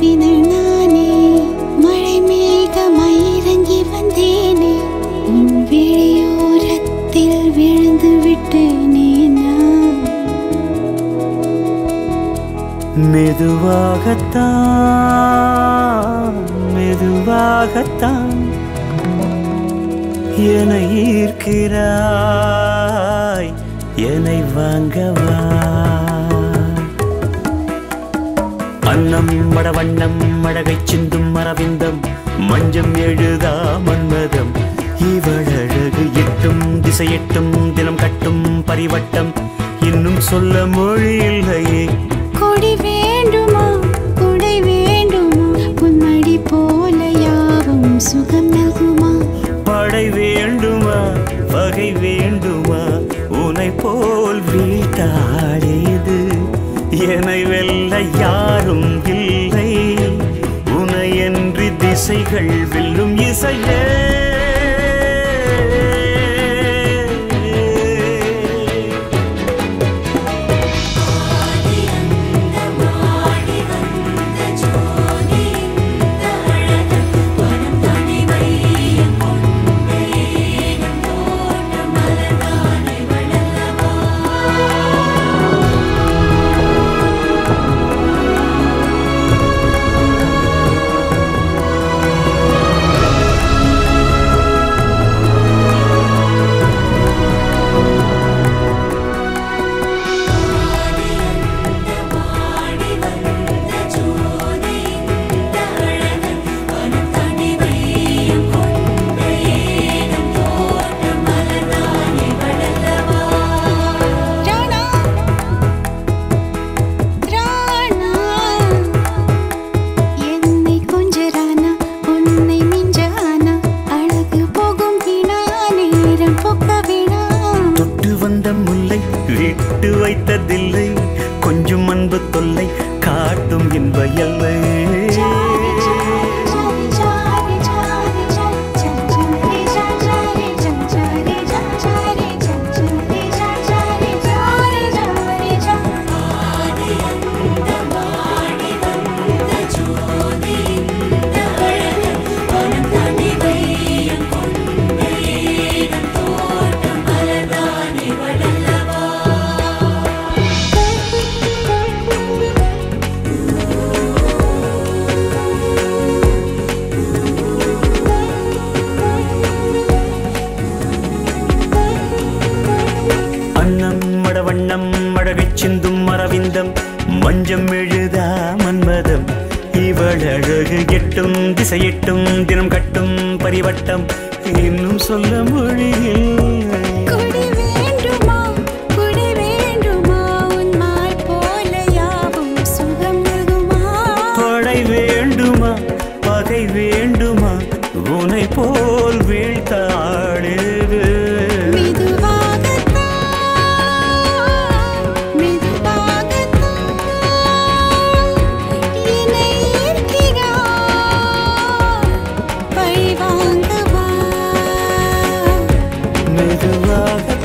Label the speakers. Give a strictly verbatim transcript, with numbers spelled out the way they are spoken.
Speaker 1: மெதுவாகத்தான் மெதுவாகத்தான் என்னை ஈர்க்கிறாய் என்னை வாங்கவா அன்னம் மடவண்ணம் மடகை சிந்தும் மரவிந்தம் மஞ்சம் எழுதா மன்மதம் இவளழகு எட்டும் திசை எட்டும் தினம் கட்டும் பரிவட்டம் இன்னும் சொல்ல மொழி இல்லையே
Speaker 2: கொடி வேண்டுமா கொடை வேண்டுமா பொன்மடி போல யாவும் சுகம் நல்குமா
Speaker 1: படை வேண்டுமா வகை வேண்டுமா உனை போல் வீட்டாடியது என்னை வெல்ல யாரும் இல்லை உனை என்று திசைகள் வெல்லும் இசையே விட்டு வைத்ததில்லை கொஞ்சம் அன்பு தொல்லை காட்டும் இன்ப எல்லை வண்ணம் மடகை சிந்தும் மரவிந்தம் மஞ்சம் எழுதா மன்மதம் இவள் அழகு எட்டும் திசை எட்டும் தினம் கட்டும் பரிவட்டம் இன்னும் சொல்ல மொழியில்
Speaker 2: கொடி வேண்டுமா கொடை வேண்டுமா உன்மால் போல யாவும் சுகம் நல்குமா
Speaker 1: படை வேண்டுமா பகை வேண்டுமா உனை போல் வீழ்த்தாடுது
Speaker 2: மெதுவாக